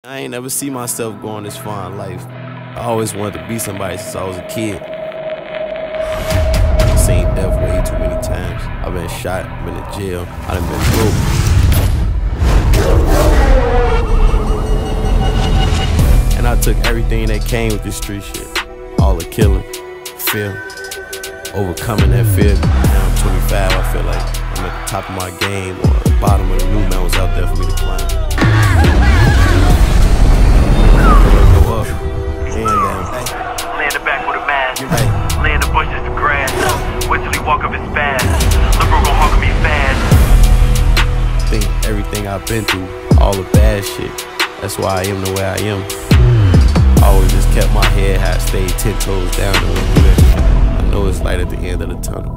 I ain't never see myself going this far in life. I always wanted to be somebody since I was a kid. I've seen death way too many times. I've been shot, been in jail, I done been broke. And I took everything that came with this street shit. All the killing, fear, overcoming that fear. Now I'm 25, I feel like I'm at the top of my game or at the bottom of the new mountains out there for me to climb. Lay in the back with a mask. Lay in the bushes of grass. Wait till he walk up his fast. Lil' bro gon' hug me fast. Think everything I've been through, all the bad shit, that's why I am the way I am. I always just kept my head high, stayed 10 toes down and went through that. I know it's light at the end of the tunnel.